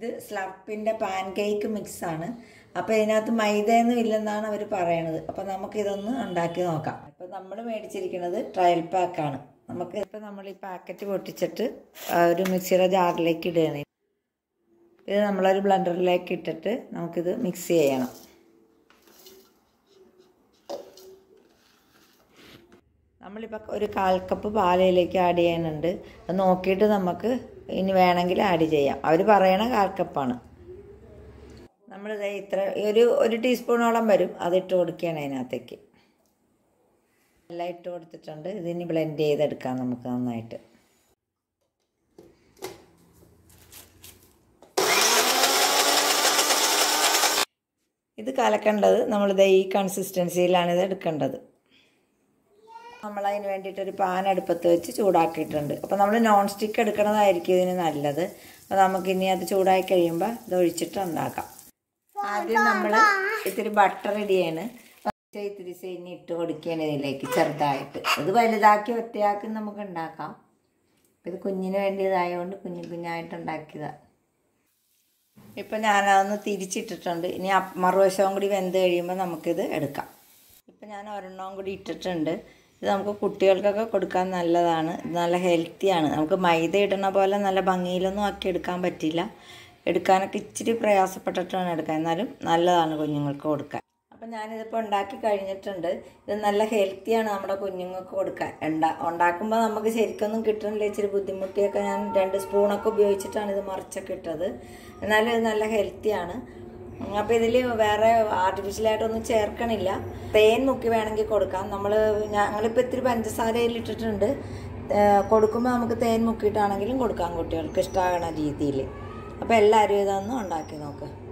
ഇത് സ്ലർപ്പിൻ്റെ pan cake മിക്സാണ്. അപ്പോൾ ഇതിനകത്ത് മൈദയൊന്നും ഇല്ലെന്നാണ് അവർ പറയണത്. അപ്പോൾ നമുക്കിതൊന്ന് ഉണ്ടാക്കി നോക്കാം. ഇപ്പോൾ നമ്മൾ മേടിച്ചിരിക്കുന്നത് ട്രയൽ പാക്കാണ്. ഇപ്പോൾ നമ്മൾ ഈ പാക്കറ്റ് പൊട്ടിച്ചിട്ട് ഒരു മിക്സിയുടെ ജാറിലേക്ക് ഇടുകയാണ്. ഇത് നമ്മളൊരു ബ്ലെൻഡറിലേക്ക് ഇട്ടിട്ട് നമുക്കിത് മിക്സ് ചെയ്യണം. നമ്മളിപ്പോൾ ഒരു 1/4 കപ്പ് പാലിലേക്ക് ആഡ് ചെയ്യാനുണ്ട്. അത് നോക്കിയിട്ട് നമുക്ക് ഇനി വേണമെങ്കിൽ ആഡ് ചെയ്യാം. അവർ പറയണ 1/4 കപ്പാണ്. നമ്മളിത് ഒരു ടീസ്പൂണോളം വരും. അതിട്ട് കൊടുക്കുകയാണ് അതിനകത്തേക്ക്. എല്ലാം ഇട്ട് കൊടുത്തിട്ടുണ്ട്. ഇതിനി ബ്ലെൻഡ് ചെയ്തെടുക്കാം നമുക്ക് നന്നായിട്ട്. ഇത് കലക്കേണ്ടത് നമ്മളിത് ഈ കൺസിസ്റ്റൻസിയിലാണ് ഇത് എടുക്കേണ്ടത്. നമ്മളതിന് വേണ്ടിയിട്ടൊരു പാൻ അടുപ്പത്ത് വെച്ച് ചൂടാക്കിയിട്ടുണ്ട്. അപ്പോൾ നമ്മൾ നോൺ സ്റ്റിക്ക് എടുക്കണതായിരിക്കും ഇതിന് നല്ലത്. അപ്പോൾ നമുക്കിനി അത് ചൂടായി കഴിയുമ്പോൾ ഇത് ഒഴിച്ചിട്ട് ഉണ്ടാക്കാം. ആദ്യം നമ്മൾ ഇത്തിരി ബട്ടർ ഇടിയാണ്. ഇത്തിരി സേനി ഇട്ട് കൊടുക്കുകയാണ് ഇതിലേക്ക് ചെറുതായിട്ട്. ഇത് വലുതാക്കി ഒറ്റയാക്കി നമുക്ക് ഉണ്ടാക്കാം. ഇത് കുഞ്ഞിന് വേണ്ടിയതായതുകൊണ്ട് കുഞ്ഞായിട്ട് ഉണ്ടാക്കിയതാണ്. ഇപ്പം ഞാനതൊന്ന് തിരിച്ചിട്ടിട്ടുണ്ട്. ഇനി മറുവശവും കൂടി വെന്ത് കഴിയുമ്പോൾ നമുക്കിത് എടുക്കാം. ഇപ്പം ഞാൻ ഒരെണ്ണവും കൂടി ഇട്ടിട്ടുണ്ട്. ഇത് നമുക്ക് കുട്ടികൾക്കൊക്കെ കൊടുക്കാൻ നല്ലതാണ്. ഇത് നല്ല ഹെൽത്തിയാണ്. നമുക്ക് മൈദ ഇടുന്ന പോലെ നല്ല ഭംഗിയിലൊന്നും ആക്കി എടുക്കാൻ പറ്റില്ല. എടുക്കാനൊക്കെ ഇച്ചിരി പ്രയാസപ്പെട്ടിട്ടാണ് എടുക്കാൻ. എന്നാലും നല്ലതാണ് കുഞ്ഞുങ്ങൾക്ക് കൊടുക്കാൻ. അപ്പം ഞാനിതിപ്പോൾ ഉണ്ടാക്കി കഴിഞ്ഞിട്ടുണ്ട്. ഇത് നല്ല ഹെൽത്തിയാണ് നമ്മുടെ കുഞ്ഞുങ്ങൾക്ക് കൊടുക്കാൻ. ഉണ്ടാക്കുമ്പോൾ നമുക്ക് ശരിക്കൊന്നും കിട്ടുന്നില്ല. ഇച്ചിരി ബുദ്ധിമുട്ടിയൊക്കെ ഞാൻ 2 സ്പൂണൊക്കെ ഉപയോഗിച്ചിട്ടാണ് ഇത് മറിച്ചൊക്കെ ഇട്ടത്. എന്നാലും ഇത് നല്ല ഹെൽത്തിയാണ്. അപ്പോൾ ഇതിൽ വേറെ ആർട്ടിഫിഷ്യലായിട്ടൊന്നും ചേർക്കണില്ല. തേൻ മുക്കി വേണമെങ്കിൽ കൊടുക്കാം. ഞങ്ങളിപ്പോൾ ഇത്തിരി പഞ്ചസാരയിലിട്ടിട്ടുണ്ട്. കൊടുക്കുമ്പോൾ നമുക്ക് തേൻ മുക്കിയിട്ടാണെങ്കിലും കൊടുക്കാം കുട്ടികൾക്ക് ഇഷ്ടമാകണ രീതിയിൽ. അപ്പോൾ എല്ലാവരും ഇതൊന്ന് ഉണ്ടാക്കി നോക്കുക.